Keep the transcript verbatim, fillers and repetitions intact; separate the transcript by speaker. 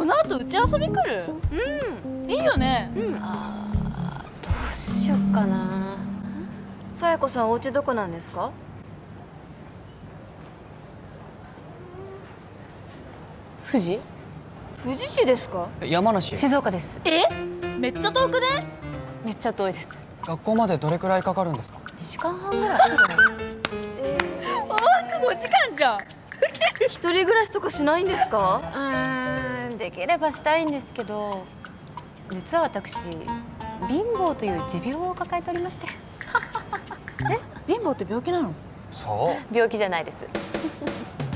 Speaker 1: の後うち遊び来る？うん、いいよね。うん。
Speaker 2: ああ、どうしよっかな。
Speaker 3: さやこさん、お家どこなんですか？
Speaker 2: 富士？
Speaker 3: 富士市ですか？
Speaker 4: 山梨。
Speaker 2: 静岡です。
Speaker 1: え？めっちゃ遠くね？
Speaker 2: めっちゃ遠いです。
Speaker 4: 学校までどれくらいかかるんですか？
Speaker 2: にじかんはんぐらいかかる。
Speaker 1: えー、往復ごじかんじゃん。
Speaker 3: 一人暮らしとかしないんですか？
Speaker 2: うーん、できればしたいんですけど、実は私貧乏という持病を抱えておりまして。
Speaker 1: え、貧乏って病気なの？
Speaker 4: そう。
Speaker 2: 病気じゃないです。